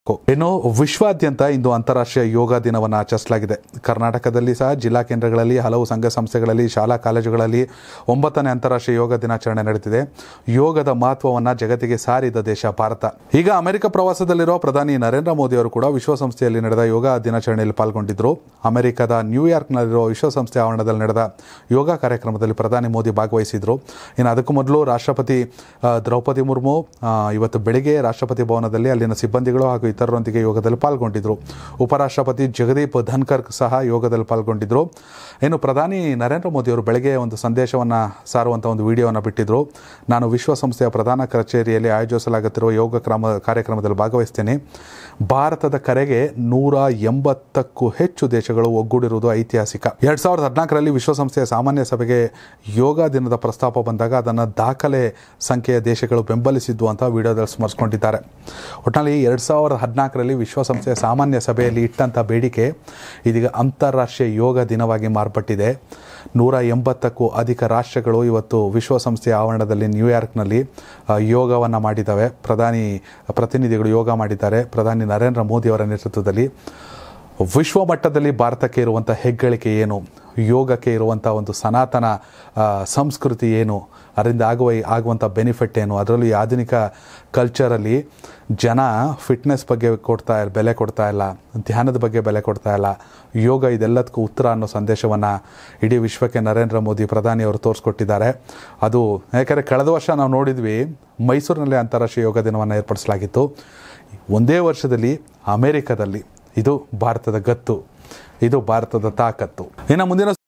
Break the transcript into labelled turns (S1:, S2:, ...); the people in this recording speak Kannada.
S1: ಮಾಡಬೇಕು. ಇನ್ನು ವಿಶ್ವಾದ್ಯಂತ ಇಂದು ಅಂತಾರಾಷ್ಟ್ರೀಯ ಯೋಗ ದಿನವನ್ನು ಆಚರಿಸಲಾಗಿದೆ. ಕರ್ನಾಟಕದಲ್ಲಿ ಸಹ ಜಿಲ್ಲಾ ಕೇಂದ್ರಗಳಲ್ಲಿ, ಹಲವು ಸಂಘ ಸಂಸ್ಥೆಗಳಲ್ಲಿ, ಶಾಲಾ ಕಾಲೇಜುಗಳಲ್ಲಿ 9ನೇ ಅಂತಾರಾಷ್ಟ್ರೀಯ ಯೋಗ ದಿನಾಚರಣೆ ನಡೆದಿದೆ. ಯೋಗದ ಮಹತ್ವವನ್ನು ಜಗತ್ತಿಗೆ ಸಾರಿದ ದೇಶ ಭಾರತ. ಈಗ ಅಮೆರಿಕ ಪ್ರವಾಸದಲ್ಲಿರುವ ಪ್ರಧಾನಿ ನರೇಂದ್ರ ಮೋದಿ ಅವರು ಕೂಡ ವಿಶ್ವಸಂಸ್ಥೆಯಲ್ಲಿ ನಡೆದ ಯೋಗ ದಿನಾಚರಣೆಯಲ್ಲಿ ಪಾಲ್ಗೊಂಡಿದ್ದರು. ಅಮೆರಿಕದ ನ್ಯೂಯಾರ್ಕ್ನಲ್ಲಿರುವ ವಿಶ್ವಸಂಸ್ಥೆ ಆವರಣದಲ್ಲಿ ನಡೆದ ಯೋಗ ಕಾರ್ಯಕ್ರಮದಲ್ಲಿ ಪ್ರಧಾನಿ ಮೋದಿ ಭಾಗವಹಿಸಿದರು. ಇನ್ನು ಅದಕ್ಕೂ ಮೊದಲು ರಾಷ್ಟ್ರಪತಿ ದ್ರೌಪದಿ ಮುರ್ಮು ಇವತ್ತು ಬೆಳಿಗ್ಗೆ ರಾಷ್ಟ್ರಪತಿ ಭವನದಲ್ಲಿ ಅಲ್ಲಿನ ಸಿಬ್ಬಂದಿಗಳು ಹಾಗೂ ಇತರರೊಂದಿಗೆ ಯೋಗದಲ್ಲಿ ಪಾಲ್ಗೊಂಡಿದ್ದರು. ಉಪರಾಷ್ಟ್ರಪತಿ ಜಗದೀಪ್ ಧನ್ಕರ್ ಸಹ ಯೋಗದಲ್ಲಿ ಪಾಲ್ಗೊಂಡಿದ್ದರು. ಇನ್ನು ಪ್ರಧಾನಿ ನರೇಂದ್ರ ಮೋದಿ ಅವರು ಬೆಳಗ್ಗೆ ಒಂದು ಸಂದೇಶವನ್ನು ಸಾರುವಂಥ ಒಂದು ವಿಡಿಯೋವನ್ನು ಬಿಟ್ಟಿದ್ದರು. ನಾನು ವಿಶ್ವಸಂಸ್ಥೆಯ ಪ್ರಧಾನ ಕಚೇರಿಯಲ್ಲಿ ಆಯೋಜಿಸಲಾಗುತ್ತಿರುವ ಯೋಗ ಕಾರ್ಯಕ್ರಮದಲ್ಲಿ ಭಾಗವಹಿಸ್ತೇನೆ. ಭಾರತದ ಕರೆಗೆ 180ಕ್ಕೂ ಹೆಚ್ಚು ದೇಶಗಳು ಒಗ್ಗೂಡಿರುವುದು ಐತಿಹಾಸಿಕ. 2014ರಲ್ಲಿ ವಿಶ್ವಸಂಸ್ಥೆಯ ಸಾಮಾನ್ಯ ಸಭೆಗೆ ಯೋಗ ದಿನದ ಪ್ರಸ್ತಾಪ ಬಂದಾಗ ಅದನ್ನು ದಾಖಲೆ ಸಂಖ್ಯೆಯ ದೇಶಗಳು ಬೆಂಬಲಿಸಿದ್ದು ಅಂತ ವಿಡಿಯೋದಲ್ಲಿ ಸ್ಮರಿಸಿಕೊಂಡಿದ್ದಾರೆ. ಒಟ್ಟಿನಲ್ಲಿ 2014ರಲ್ಲಿ ವಿಶ್ವಸಂಸ್ಥೆಯ ಸಾಮಾನ್ಯ ಸಭೆಯಲ್ಲಿ ಇಟ್ಟಂಥ ಬೇಡಿಕೆ ಇದೀಗ ಅಂತಾರಾಷ್ಟ್ರೀಯ ಯೋಗ ದಿನವಾಗಿ ಮಾರ್ಪಟ್ಟಿದೆ. 180ಕ್ಕೂ ಅಧಿಕ ರಾಷ್ಟ್ರಗಳು ಇವತ್ತು ವಿಶ್ವಸಂಸ್ಥೆಯ ಆವರಣದಲ್ಲಿ ನ್ಯೂಯಾರ್ಕ್ನಲ್ಲಿ ಯೋಗವನ್ನು ಮಾಡಿದ್ದಾವೆ. ಪ್ರತಿನಿಧಿಗಳು ಯೋಗ ಮಾಡಿದ್ದಾರೆ. ಪ್ರಧಾನಿ ನರೇಂದ್ರ ಮೋದಿ ಅವರ ನೇತೃತ್ವದಲ್ಲಿ. ವಿಶ್ವ ಮಟ್ಟದಲ್ಲಿ ಭಾರತಕ್ಕೆ ಇರುವಂಥ ಹೆಗ್ಗಳಿಕೆ ಏನು, ಯೋಗಕ್ಕೆ ಇರುವಂಥ ಒಂದು ಸನಾತನ ಸಂಸ್ಕೃತಿ ಏನು, ಅದರಿಂದ ಆಗುವಂಥ ಬೆನಿಫಿಟ್ ಏನು, ಅದರಲ್ಲೂ ಈ ಆಧುನಿಕ ಕಲ್ಚರಲ್ಲಿ ಜನ ಫಿಟ್ನೆಸ್ ಬಗ್ಗೆ ಬೆಲೆ ಕೊಡ್ತಾ ಇಲ್ಲ, ಧ್ಯಾನದ ಬಗ್ಗೆ ಬೆಲೆ ಕೊಡ್ತಾ ಇಲ್ಲ. ಯೋಗ ಇದೆಲ್ಲದಕ್ಕೂ ಉತ್ತರ ಅನ್ನೋ ಸಂದೇಶವನ್ನು ಇಡೀ ವಿಶ್ವಕ್ಕೆ ನರೇಂದ್ರ ಮೋದಿ ಪ್ರಧಾನಿಯವರು ತೋರಿಸ್ಕೊಟ್ಟಿದ್ದಾರೆ. ಅದು ಯಾಕೆಂದರೆ ಕಳೆದ ವರ್ಷ ನಾವು ನೋಡಿದ್ವಿ, ಮೈಸೂರಿನಲ್ಲಿ ಅಂತಾರಾಷ್ಟ್ರೀಯ ಯೋಗ ದಿನವನ್ನು ಏರ್ಪಡಿಸಲಾಗಿತ್ತು. ಒಂದೇ ವರ್ಷದಲ್ಲಿ ಅಮೆರಿಕದಲ್ಲಿ. ಇದು ಭಾರತದ ಗತ್ತು, ಇದು ಭಾರತದ ತಾಕತ್ತು. ಇನ್ನು ಮುಂದಿನ